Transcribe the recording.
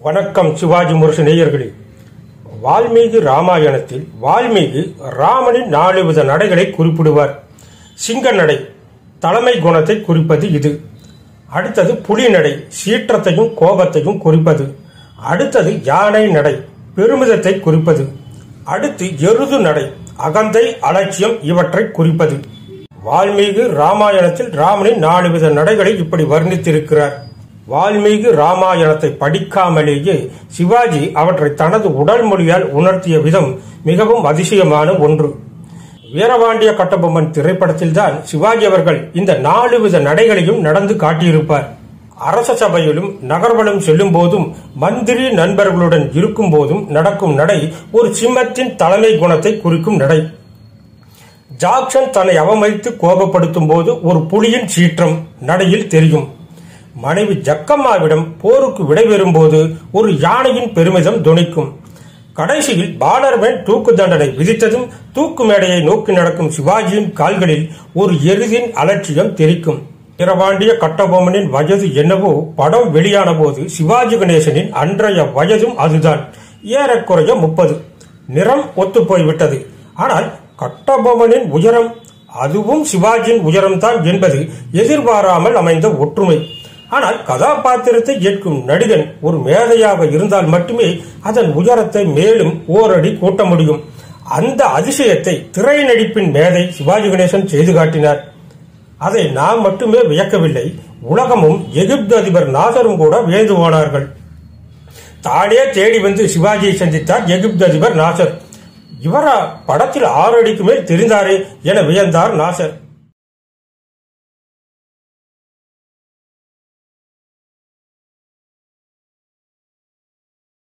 வணக்கம் சிவாஜி முரசு நேயர்களே. வால்மீகி ராமாயணத்தில் வால்மீகி ராமனின் 4 வித நடைகளை குறிப்பிடுவார். சிங்க நடை தலைமை குணத்தை குறிப்பது இது. அடுத்தது புலி நடை சீற்றத்தையும் கோபத்தையும் குறிப்பது. அடுத்தது யானை நடை பெருமிதத்தை குறிப்பது. அடுத்து எருது நடை அகந்தை அலட்சியம் இவற்றை குறிப்பது. வால்மீகி ராமாயணத்தில் ராமனின் 4 வித நடைகளை இப்படி வர்ணித்திருக்கிறார். வால்மீகி ராமாயணத்தை படிக்காமலேயே சிவாஜி அவற்றை தனது உடல் மொழியால் உணர்த்திய விதம் மிகவும் அதிசயமான ஒன்று. வீரபாண்டிய கட்டபொம்மன் திரைப்படத்தில்தான் சிவாஜி அவர்கள் இந்த 4 வித நடைகளையும் நடந்து காட்டியிருப்பார். அரச சபையிலும் நகர்வலம் செல்லும் போதும் மந்திரி நண்பர்களுடன் இருக்கும் போதும் நடக்கும் நடை ஒரு சிம்மத்தின் தலைமை குணத்தை குறிக்கும் நடை. ஜாக்சன் தன்னை அவமதித்து கோபப்படுத்தும் போது ஒரு புலியின் சீற்றம் நடையில் தெரியும். மனைவி ஜக்கம்மாவிடம் போருக்கு விடைபெறும் போது ஒரு யானையின் பெருமிதம் துணிக்கும். கடைசியில் பாலர்மேன் தூக்கு தண்டனை விதித்ததும் தூக்கு மேடையை நோக்கி நடக்கும் சிவாஜியின் கால்களில் ஒரு எருதின் அலட்சியம் தெரிக்கும். வீரபாண்டிய கட்டபொம்மனின் வயது என்னவோ படம் வெளியான போது சிவாஜி கணேசனின் அன்றைய வயதும் அதுதான், ஏறக்குறைய 30. நிறம் ஒத்துப்போய்விட்டது. ஆனால் கட்டபொம்மனின் உயரம் அதுவும் சிவாஜியின் உயரம்தான் என்பது எதிர்பாராமல் அமைந்த ஒற்றுமை. ஆனால் கதாபாத்திரத்தை ஏற்கும் நடிகன் ஒரு மேதையாக இருந்தால் மட்டுமே அதன் உயரத்தை மேலும் ஓரடி கூட்ட முடியும். அந்த அதிசயத்தை திரை நடிப்பின் மேதை சிவாஜி கணேசன் செய்து காட்டினார். அதை நாம் மட்டுமே வியக்கவில்லை, உலகமும் எகிப்து அதிபர் நாசரும் கூட வியந்து போனார்கள். தானே தேடி வந்து சிவாஜியை சந்தித்தார் எகிப்து அதிபர் நாசர். இவரா படத்தில் 6 அடிக்கு மேல் தெரிந்தாரே என வியந்தார் நாசர்.